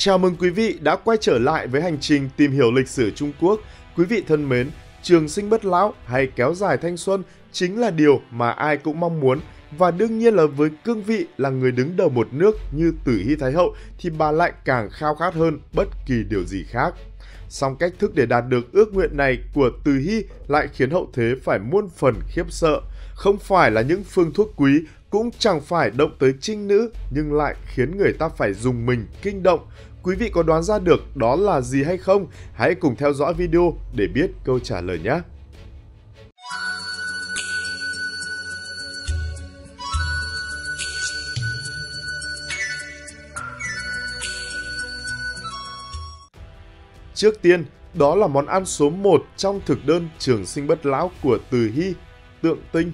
Chào mừng quý vị đã quay trở lại với hành trình tìm hiểu lịch sử Trung Quốc. Quý vị thân mến, trường sinh bất lão hay kéo dài thanh xuân chính là điều mà ai cũng mong muốn. Và đương nhiên là với cương vị là người đứng đầu một nước như Tử Hy Thái Hậu thì bà lại càng khao khát hơn bất kỳ điều gì khác. Song cách thức để đạt được ước nguyện này của Từ Hy lại khiến hậu thế phải muôn phần khiếp sợ. Không phải là những phương thuốc quý, cũng chẳng phải động tới trinh nữ, nhưng lại khiến người ta phải dùng mình kinh động. Quý vị có đoán ra được đó là gì hay không? Hãy cùng theo dõi video để biết câu trả lời nhé! Trước tiên, đó là món ăn số 1 trong thực đơn trường sinh bất lão của Từ Hy, tượng tinh.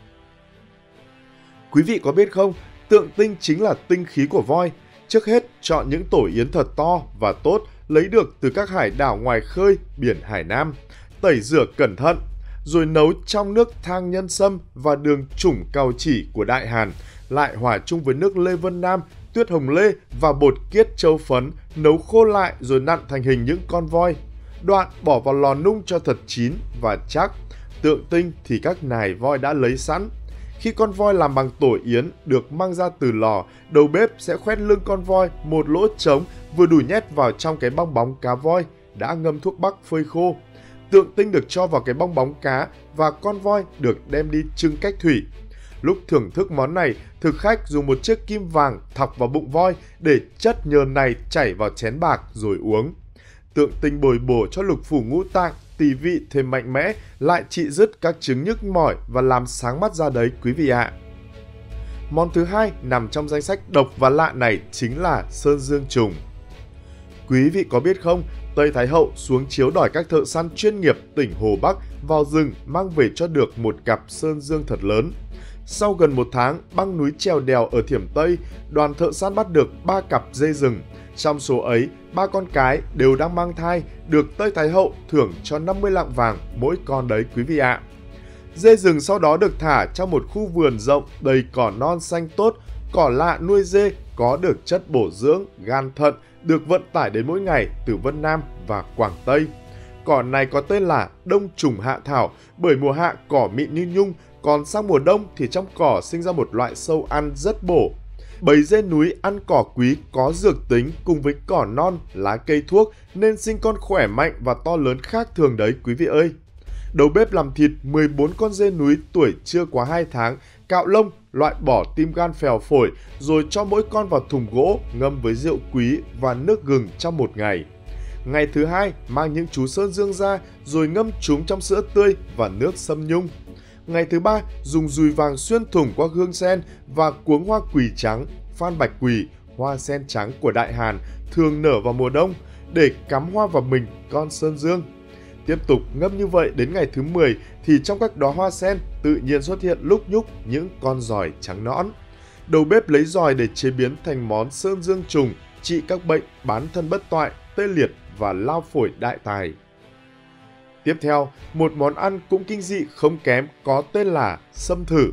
Quý vị có biết không, tượng tinh chính là tinh khí của voi. Trước hết, chọn những tổ yến thật to và tốt lấy được từ các hải đảo ngoài khơi, biển Hải Nam. Tẩy rửa cẩn thận, rồi nấu trong nước thang nhân sâm và đường chủng cào chỉ của Đại Hàn, lại hòa chung với nước Lê Vân Nam, tuyết hồng lê và bột kiết châu phấn, nấu khô lại rồi nặn thành hình những con voi. Đoạn bỏ vào lò nung cho thật chín và chắc. Tượng tinh thì các nài voi đã lấy sẵn. Khi con voi làm bằng tổ yến được mang ra từ lò, đầu bếp sẽ khoét lưng con voi một lỗ trống vừa đủ nhét vào trong cái bong bóng cá voi đã ngâm thuốc bắc phơi khô. Tượng tinh được cho vào cái bong bóng cá và con voi được đem đi trưng cách thủy. Lúc thưởng thức món này, thực khách dùng một chiếc kim vàng thọc vào bụng voi để chất nhờn này chảy vào chén bạc rồi uống. Tượng tinh bồi bổ cho lục phủ ngũ tạng, tỳ vị thêm mạnh mẽ, lại trị dứt các chứng nhức mỏi và làm sáng mắt ra đấy quý vị ạ. Món thứ hai nằm trong danh sách độc và lạ này chính là sơn dương trùng. Quý vị có biết không, Tây Thái Hậu xuống chiếu đòi các thợ săn chuyên nghiệp tỉnh Hồ Bắc vào rừng mang về cho được một cặp sơn dương thật lớn. Sau gần một tháng băng núi trèo đèo ở Thiểm Tây, đoàn thợ săn bắt được 3 cặp dê rừng. Trong số ấy, 3 con cái đều đang mang thai, được Tây Thái Hậu thưởng cho 50 lạng vàng mỗi con đấy quý vị ạ. Dê rừng sau đó được thả trong một khu vườn rộng đầy cỏ non xanh tốt. Cỏ lạ nuôi dê có được chất bổ dưỡng, gan thận, được vận tải đến mỗi ngày từ Vân Nam và Quảng Tây. Cỏ này có tên là đông trùng hạ thảo, bởi mùa hạ cỏ mịn như nhung, còn sang mùa đông thì trong cỏ sinh ra một loại sâu ăn rất bổ. Bầy dê núi ăn cỏ quý có dược tính cùng với cỏ non, lá cây thuốc nên sinh con khỏe mạnh và to lớn khác thường đấy quý vị ơi. Đầu bếp làm thịt 14 con dê núi tuổi chưa quá 2 tháng, cạo lông, loại bỏ tim gan phèo phổi, rồi cho mỗi con vào thùng gỗ ngâm với rượu quý và nước gừng trong một ngày. Ngày thứ hai, mang những chú sơn dương ra rồi ngâm chúng trong sữa tươi và nước sâm nhung. Ngày thứ ba, dùng dùi vàng xuyên thủng qua hương sen và cuống hoa quỳ trắng, phan bạch quỳ, hoa sen trắng của Đại Hàn thường nở vào mùa đông để cắm hoa vào mình con sơn dương. Tiếp tục ngâm như vậy đến ngày thứ 10 thì trong các đóa hoa sen tự nhiên xuất hiện lúc nhúc những con giòi trắng nõn. Đầu bếp lấy giòi để chế biến thành món sơn dương trùng, trị các bệnh bán thân bất toại, tê liệt và lao phổi đại tài. Tiếp theo, một món ăn cũng kinh dị không kém có tên là sâm thử.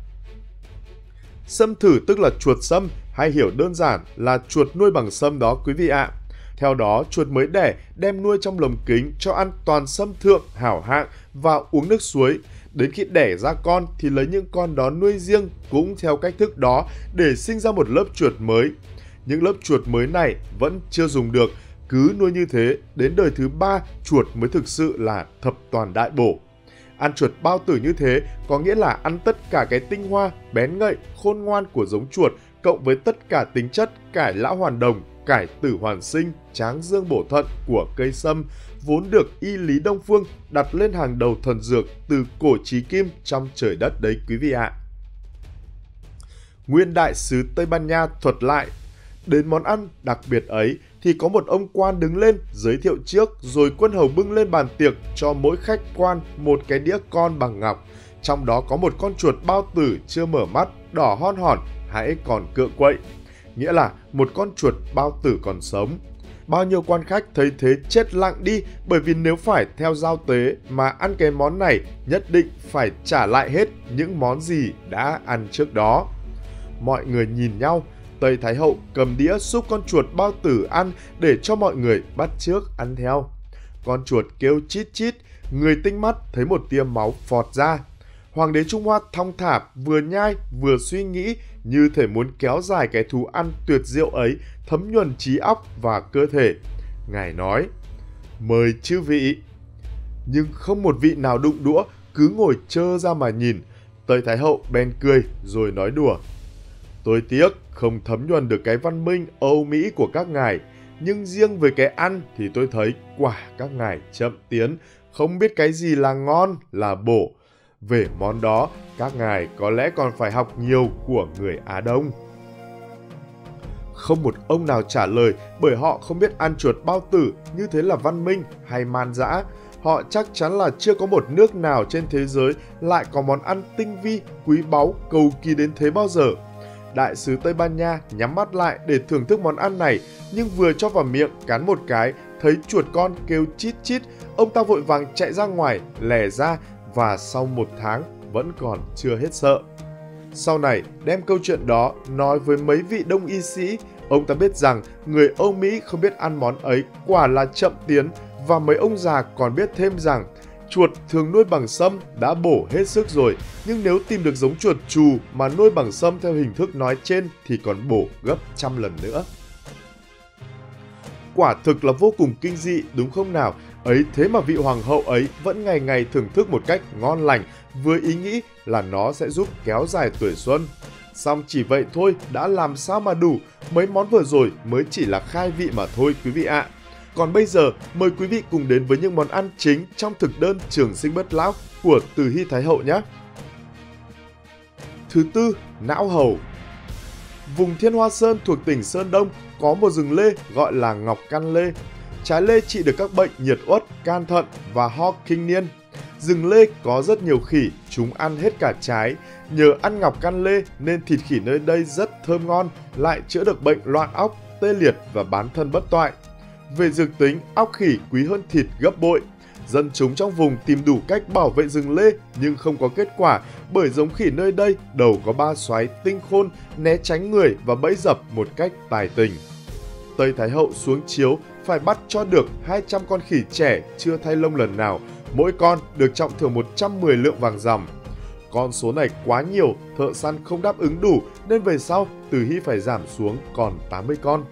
Sâm thử tức là chuột sâm, hay hiểu đơn giản là chuột nuôi bằng sâm đó quý vị ạ. Theo đó, chuột mới đẻ đem nuôi trong lồng kính cho ăn toàn sâm thượng hảo hạng và uống nước suối. Đến khi đẻ ra con thì lấy những con đó nuôi riêng cũng theo cách thức đó để sinh ra một lớp chuột mới. Những lớp chuột mới này vẫn chưa dùng được, cứ nuôi như thế đến đời thứ 3 chuột mới thực sự là thập toàn đại bổ. Ăn chuột bao tử như thế có nghĩa là ăn tất cả cái tinh hoa, bén ngậy, khôn ngoan của giống chuột cộng với tất cả tính chất cải lão hoàn đồng, cải tử hoàn sinh, tráng dương bổ thận của cây sâm, vốn được y lý Đông Phương đặt lên hàng đầu thần dược từ cổ chí kim trong trời đất đấy quý vị ạ. Nguyên đại sứ Tây Ban Nha thuật lại, đến món ăn đặc biệt ấy thì có một ông quan đứng lên giới thiệu trước, rồi quân hầu bưng lên bàn tiệc cho mỗi khách quan một cái đĩa con bằng ngọc. Trong đó có một con chuột bao tử chưa mở mắt, đỏ hon hòn, hãy còn cựa quậy. Nghĩa là một con chuột bao tử còn sống. Bao nhiêu quan khách thấy thế chết lặng đi, bởi vì nếu phải theo giao tế mà ăn cái món này nhất định phải trả lại hết những món gì đã ăn trước đó. Mọi người nhìn nhau, Tây Thái Hậu cầm đĩa xúc con chuột bao tử ăn để cho mọi người bắt chước ăn theo. Con chuột kêu chít chít, người tinh mắt thấy một tia máu phọt ra. Hoàng đế Trung Hoa thong thả vừa nhai vừa suy nghĩ như thể muốn kéo dài cái thú ăn tuyệt diệu ấy thấm nhuần trí óc và cơ thể. Ngài nói, mời chư vị. Nhưng không một vị nào đụng đũa, cứ ngồi trơ ra mà nhìn. Tây Thái Hậu bèn cười rồi nói đùa. Tôi tiếc không thấm nhuần được cái văn minh Âu Mỹ của các ngài, nhưng riêng về cái ăn thì tôi thấy quả các ngài chậm tiến, không biết cái gì là ngon, là bổ. Về món đó, các ngài có lẽ còn phải học nhiều của người Á Đông. Không một ông nào trả lời bởi họ không biết ăn chuột bao tử như thế là văn minh hay man dã. Họ chắc chắn là chưa có một nước nào trên thế giới lại có món ăn tinh vi, quý báu, cầu kỳ đến thế bao giờ. Đại sứ Tây Ban Nha nhắm mắt lại để thưởng thức món ăn này, nhưng vừa cho vào miệng cắn một cái, thấy chuột con kêu chít chít, ông ta vội vàng chạy ra ngoài, lẻ ra và sau 1 tháng vẫn còn chưa hết sợ. Sau này đem câu chuyện đó nói với mấy vị đông y sĩ, ông ta biết rằng người Âu Mỹ không biết ăn món ấy quả là chậm tiến, và mấy ông già còn biết thêm rằng chuột thường nuôi bằng sâm đã bổ hết sức rồi, nhưng nếu tìm được giống chuột trù mà nuôi bằng sâm theo hình thức nói trên thì còn bổ gấp trăm lần nữa. Quả thực là vô cùng kinh dị đúng không nào? Ấy thế mà vị hoàng hậu ấy vẫn ngày ngày thưởng thức một cách ngon lành, với ý nghĩ là nó sẽ giúp kéo dài tuổi xuân. Xong chỉ vậy thôi đã làm sao mà đủ, mấy món vừa rồi mới chỉ là khai vị mà thôi quý vị ạ. Còn bây giờ mời quý vị cùng đến với những món ăn chính trong thực đơn trường sinh bất lão của Từ Hy Thái Hậu nhé. Thứ tư, não hầu. Vùng Thiên Hoa Sơn thuộc tỉnh Sơn Đông có một rừng lê gọi là ngọc can lê. Trái lê trị được các bệnh nhiệt uất, can thận và ho kinh niên. Rừng lê có rất nhiều khỉ, chúng ăn hết cả trái. Nhờ ăn ngọc can lê nên thịt khỉ nơi đây rất thơm ngon, lại chữa được bệnh loạn óc, tê liệt và bán thân bất toại. Về dược tính, óc khỉ quý hơn thịt gấp bội. Dân chúng trong vùng tìm đủ cách bảo vệ rừng lê nhưng không có kết quả, bởi giống khỉ nơi đây đầu có 3 xoáy tinh khôn, né tránh người và bẫy dập một cách tài tình. Tây Thái Hậu xuống chiếu phải bắt cho được 200 con khỉ trẻ chưa thay lông lần nào, mỗi con được trọng thưởng 110 lượng vàng ròng. Con số này quá nhiều, thợ săn không đáp ứng đủ nên về sau Từ Hy phải giảm xuống còn 80 con.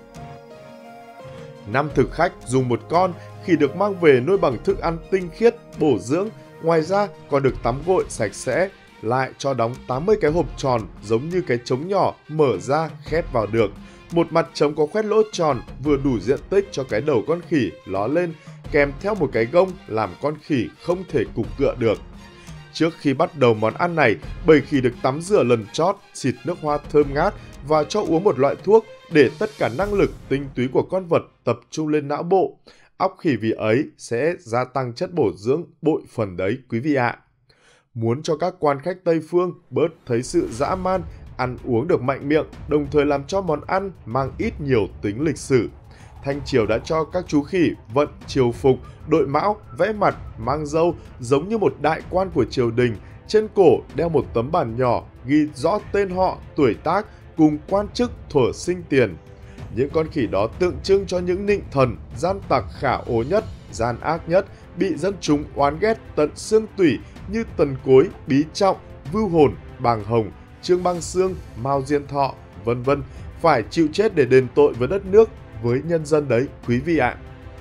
5 thực khách dùng 1 con, khỉ được mang về nuôi bằng thức ăn tinh khiết, bổ dưỡng, ngoài ra còn được tắm gội sạch sẽ, lại cho đóng 80 cái hộp tròn giống như cái trống nhỏ mở ra khép vào được. Một mặt trống có khoét lỗ tròn vừa đủ diện tích cho cái đầu con khỉ ló lên, kèm theo một cái gông làm con khỉ không thể cục cựa được. Trước khi bắt đầu món ăn này, bầy khỉ được tắm rửa lần chót, xịt nước hoa thơm ngát và cho uống một loại thuốc để tất cả năng lực tinh túy của con vật tập trung lên não bộ. Óc khỉ vì ấy sẽ gia tăng chất bổ dưỡng bội phần đấy quý vị ạ. Muốn cho các quan khách Tây Phương bớt thấy sự dã man, ăn uống được mạnh miệng, đồng thời làm cho món ăn mang ít nhiều tính lịch sử, Thanh Triều đã cho các chú khỉ vận triều phục, đội mão, vẽ mặt, mang râu giống như một đại quan của triều đình, trên cổ đeo một tấm bản nhỏ ghi rõ tên họ, tuổi tác cùng quan chức thuở sinh tiền. Những con khỉ đó tượng trưng cho những nịnh thần, gian tặc khả ố nhất, gian ác nhất, bị dân chúng oán ghét tận xương tủy như Tần Cối, Bí Trọng, Vưu Hồn, Bàng Hồng, Trương Bang Xương, Mao Diên Thọ, vân vân, phải chịu chết để đền tội với đất nước, với nhân dân đấy quý vị ạ.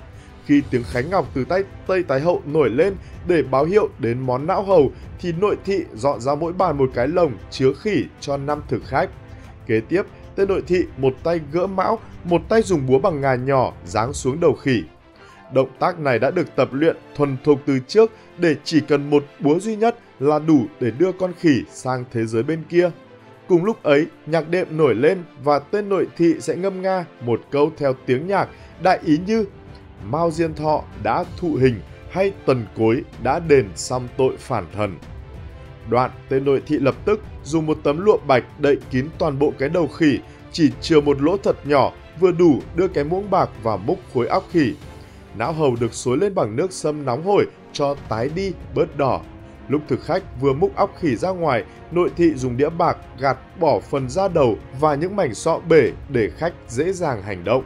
Khi tiếng khánh ngọc từ tay Tây Thái Hậu nổi lên để báo hiệu đến món não hầu thì nội thị dọn ra mỗi bàn một cái lồng chứa khỉ cho 5 thực khách. Kế tiếp, tên nội thị một tay gỡ mão, một tay dùng búa bằng ngà nhỏ giáng xuống đầu khỉ. Động tác này đã được tập luyện thuần thục từ trước để chỉ cần một búa duy nhất là đủ để đưa con khỉ sang thế giới bên kia. Cùng lúc ấy, nhạc đệm nổi lên và tên nội thị sẽ ngâm nga một câu theo tiếng nhạc, đại ý như Mao Diên Thọ đã thụ hình hay Tần Cối đã đền xong tội phản thần. Đoạn, tên nội thị lập tức dùng một tấm lụa bạch đậy kín toàn bộ cái đầu khỉ, chỉ chừa một lỗ thật nhỏ vừa đủ đưa cái muỗng bạc vào múc khối óc khỉ. Não hầu được xối lên bằng nước sâm nóng hổi cho tái đi bớt đỏ. Lúc thực khách vừa múc óc khỉ ra ngoài, nội thị dùng đĩa bạc gạt bỏ phần da đầu và những mảnh sọ bể để khách dễ dàng hành động.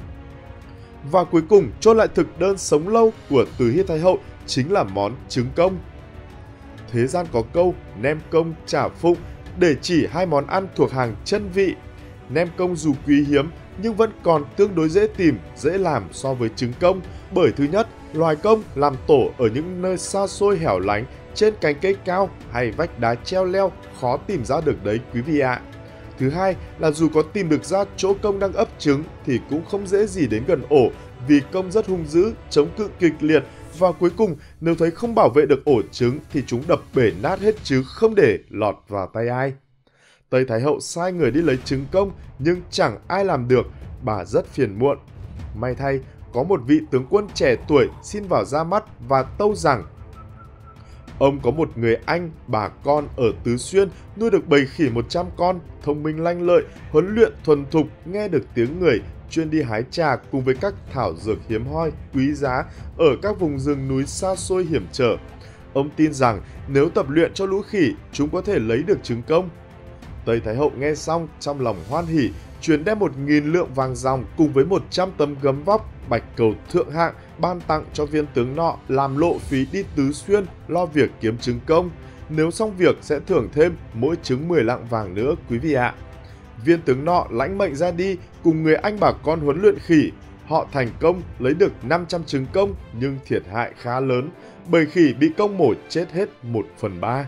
Và cuối cùng, chốt lại thực đơn sống lâu của Từ Hy Thái Hậu chính là món trứng công. Thế gian có câu nem công chả phụng để chỉ hai món ăn thuộc hàng chân vị. Nem công dù quý hiếm nhưng vẫn còn tương đối dễ tìm, dễ làm so với trứng công, bởi thứ nhất, loài công làm tổ ở những nơi xa xôi hẻo lánh, trên cành cây cao hay vách đá treo leo, khó tìm ra được đấy quý vị ạ. Thứ hai là dù có tìm được ra chỗ công đang ấp trứng thì cũng không dễ gì đến gần ổ, vì công rất hung dữ, chống cự kịch liệt, và cuối cùng nếu thấy không bảo vệ được ổ trứng thì chúng đập bể nát hết chứ không để lọt vào tay ai. Tây Thái Hậu sai người đi lấy trứng công nhưng chẳng ai làm được, bà rất phiền muộn. May thay, có một vị tướng quân trẻ tuổi xin vào ra mắt và tâu rằng ông có một người anh, bà con ở Tứ Xuyên nuôi được bầy khỉ 100 con, thông minh lanh lợi, huấn luyện thuần thục, nghe được tiếng người, chuyên đi hái trà cùng với các thảo dược hiếm hoi, quý giá ở các vùng rừng núi xa xôi hiểm trở. Ông tin rằng nếu tập luyện cho lũ khỉ, chúng có thể lấy được trứng công. Tây Thái Hậu nghe xong trong lòng hoan hỉ, truyền đem 1.000 lượng vàng ròng cùng với 100 tấm gấm vóc, bạch cầu thượng hạng ban tặng cho viên tướng nọ làm lộ phí đi Tứ Xuyên lo việc kiếm trứng công. Nếu xong việc sẽ thưởng thêm mỗi trứng 10 lạng vàng nữa quý vị ạ. Viên tướng nọ lãnh mệnh ra đi cùng người anh bà con huấn luyện khỉ. Họ thành công lấy được 500 trứng công nhưng thiệt hại khá lớn, bầy khỉ bị công mổ chết hết 1/3.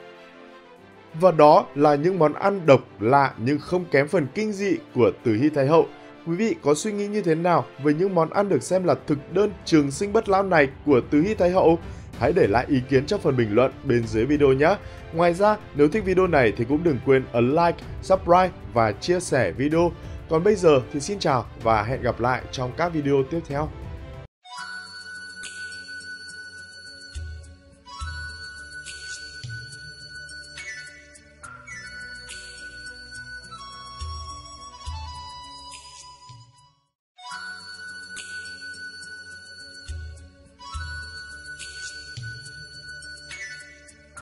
Và đó là những món ăn độc lạ nhưng không kém phần kinh dị của Từ Hy Thái Hậu. Quý vị có suy nghĩ như thế nào về những món ăn được xem là thực đơn trường sinh bất lão này của Từ Hy Thái Hậu? Hãy để lại ý kiến trong phần bình luận bên dưới video nhé! Ngoài ra, nếu thích video này thì cũng đừng quên ấn like, subscribe và chia sẻ video. Còn bây giờ thì xin chào và hẹn gặp lại trong các video tiếp theo.